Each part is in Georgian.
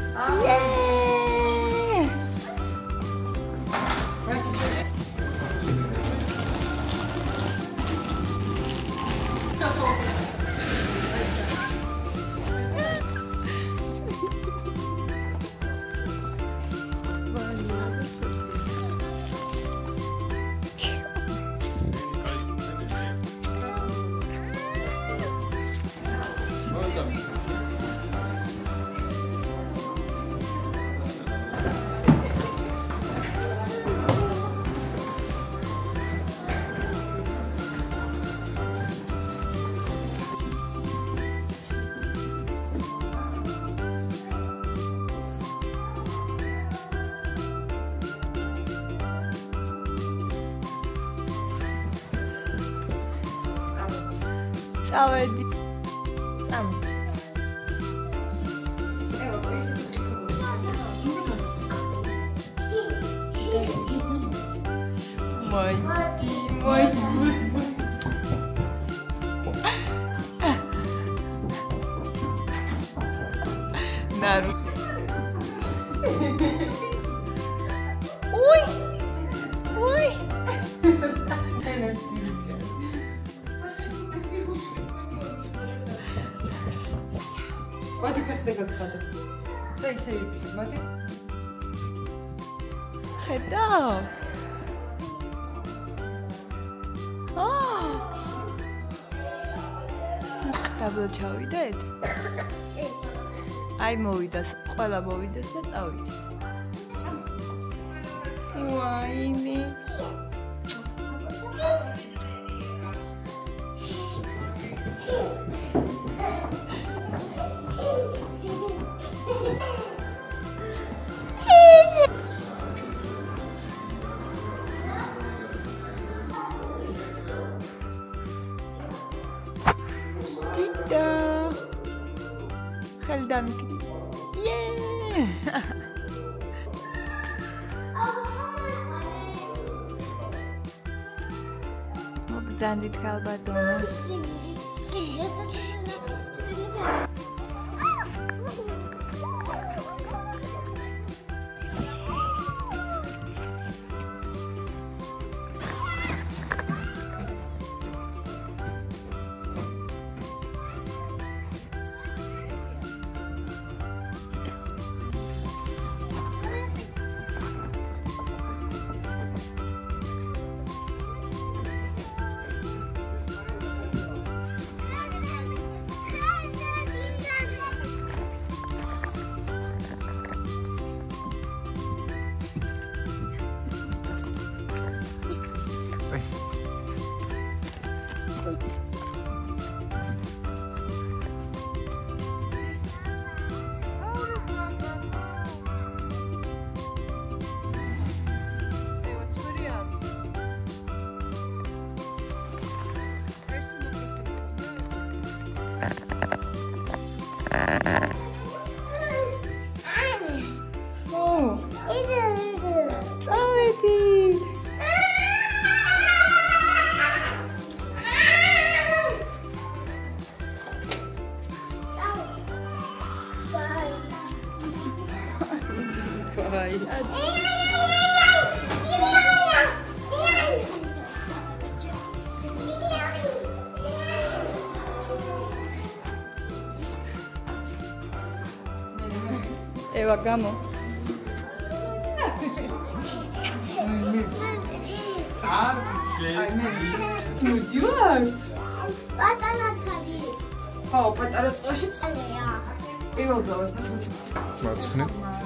წავედი. Naru. Ui! Ui! Მოდი ფეხზე გაგხადო. და ისე იფიქრე, მოდი. ხედავ? დაბლა ჩავიდეთ? აი მოვიდა, ყველა მოვიდეს და წავიდეთ. ვაიმე. Tita! Khaldamki. Yeah! მოგძანდით ქალბატონოს. Eva, gamo. მოდივართ. პატარა ცალი. ხო, პატარა წყალში წალია. პირველზე ვარ. მარცხნივ.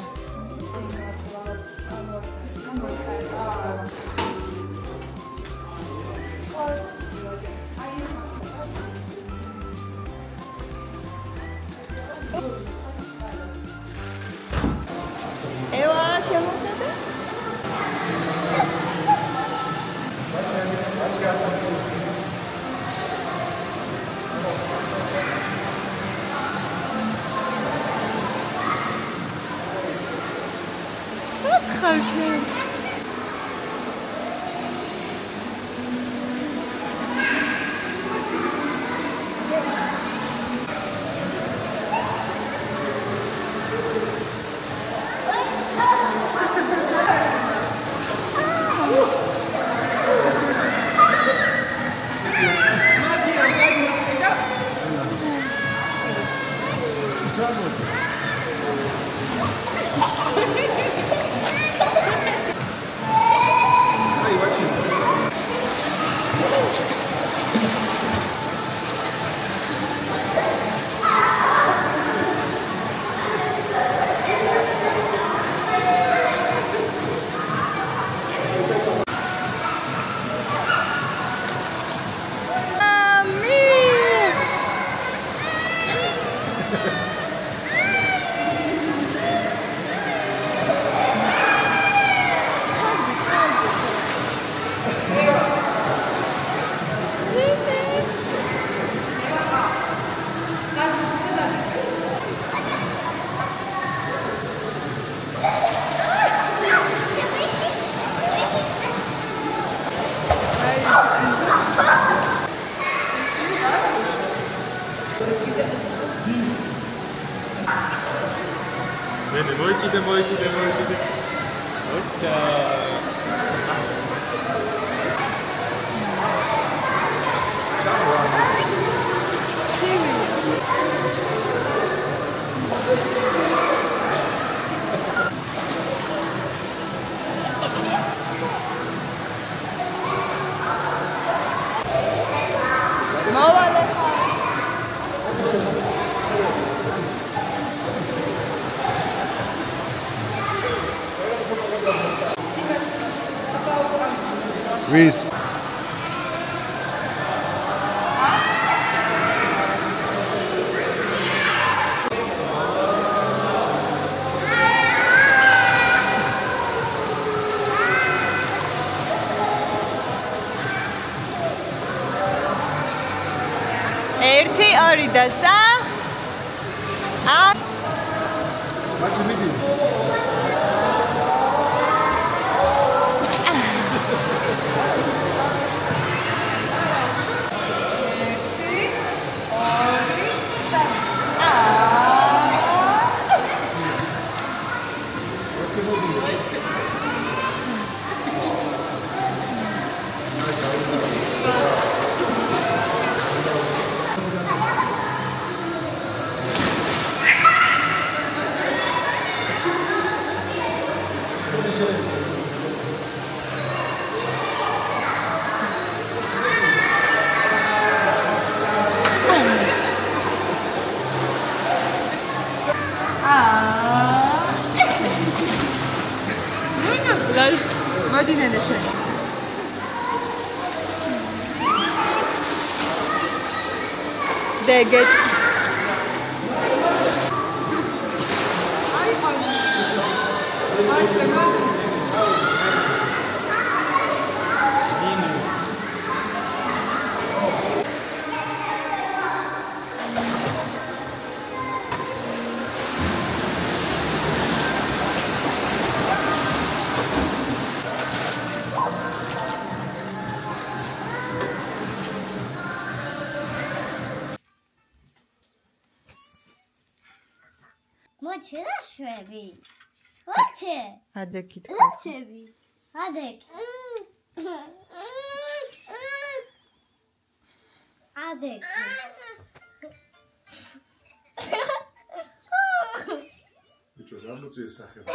Eva, შემოხედე. ხალხი Bene, moicide. Ok. ვის ერთი, ორი და სა. მაჩი მიდი მოდი ნენე შენ. დეგეთ. მოჩე და შვები. მოჩე. ადეკი და თქვა. შვები. ადეკ. ადეკ. ბიჭო რა მოწიე სახე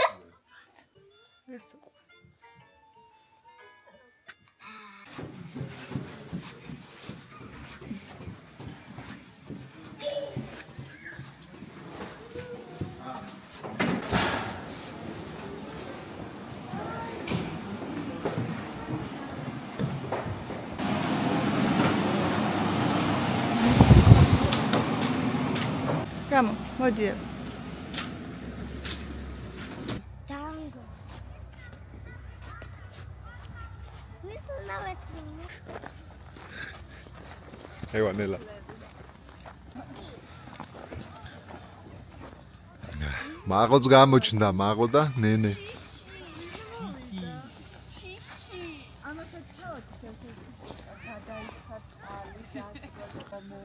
Ramo, მოდი. Tango. ვის უნდა ვეცნო? ევანელა მაღოც გამოჩნდა მაღო და ნენე ამასაც ჩავთ ესე გადაიცა წყალი გასწამო.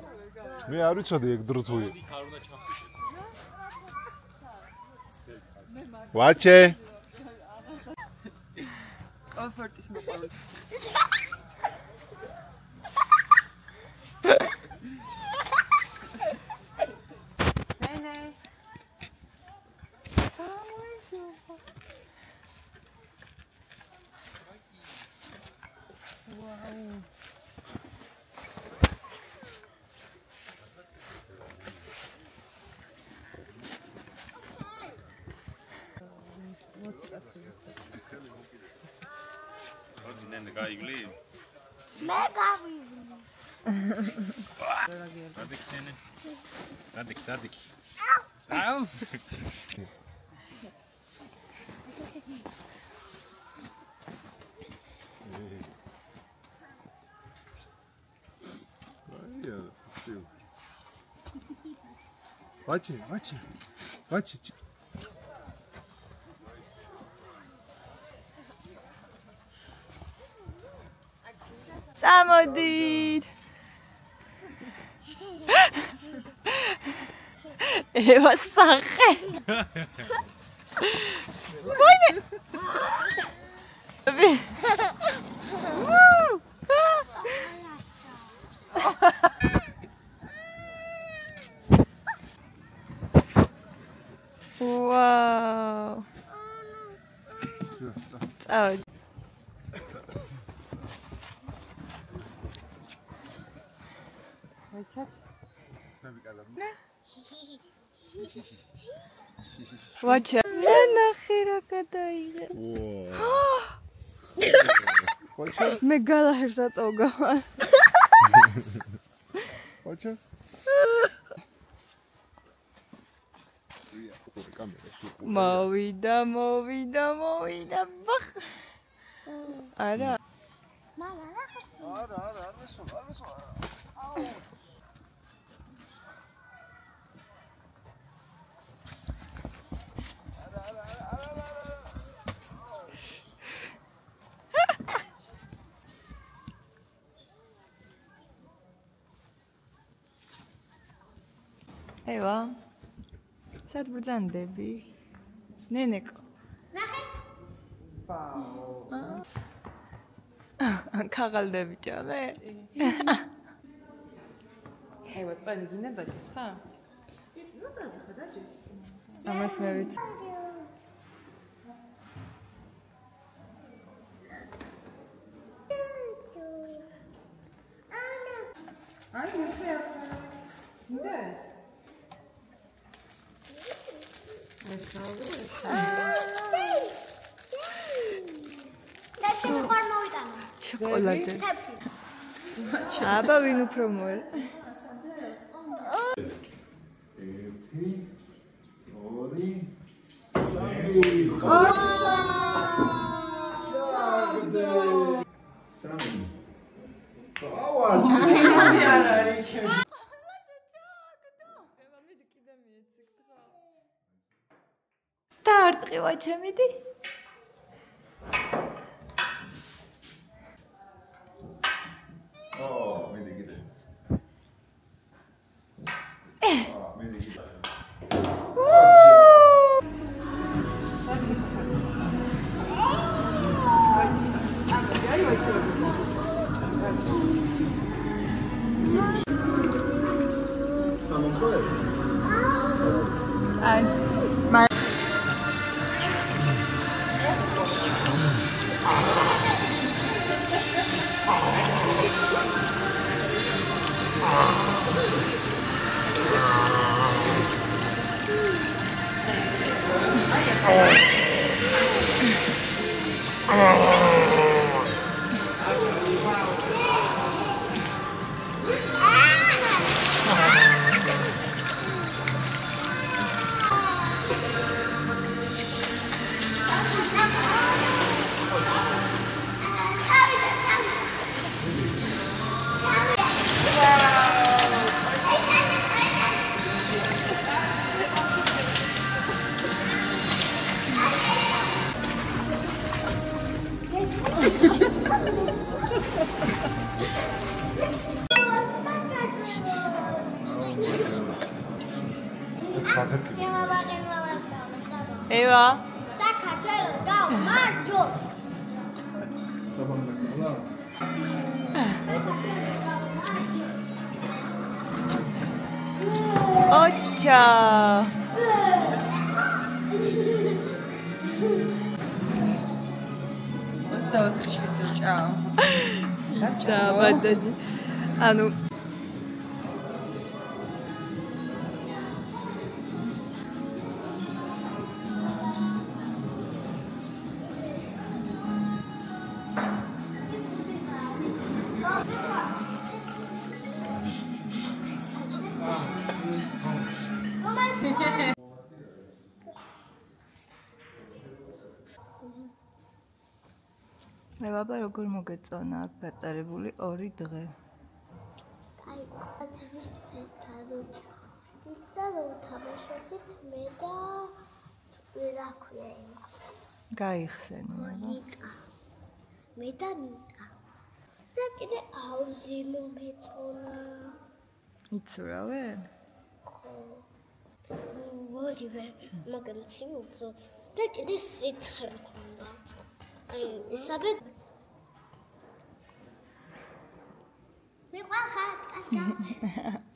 მე არ ვიცოდი ეგ დრო თუ ვაჩე კომფორტის მოყოლი. ნენე გაიგლი? მე გავივლი. დადიქ ნენე. დადიქ. აუ. ვაჩე წამოდით. ევა სახე. ვაიმე. ვაუ. წავედი. ვაჩა ნახე რა გადაიღე. მე გალაჰერს ატოვგავარ. ვაჩე მოვიდა ბახ. არა მამა ევა სად ბრძანდები? ნენეკო. ნახე. ქაღალდები ჭამე? აივა, წვენი გინდა დაჭის ხა? ამას მე ვიცი. აი, მოხე ახლა. ნდეს? და შენ მოვიტანა. შოკოლადე. თებში. აბა ვინ უფრო მოე? 2 დაარტყივა ჩემიდი. ევა. საქართველოს გაუმარჯოს. ოჩა. ჭაო. და ბადაჯი. ანუ მე ბაბა როგორ მოგეწონა აქ გატარებული 2 დღე? აი, აძვის ეს თალოჩი და თამაშობდით მე და რა ქვია იმას. გაიხსენე აბა. ნიკა. მე და ნიკა. და კიდე აუზი მომეწონა. იცურავე? ხო. მოდი ვერ მაგამცი უფრო და კიდე სიცხე მქონდა. აი, ისაბეთ მე ყავს ხარ, კარგად.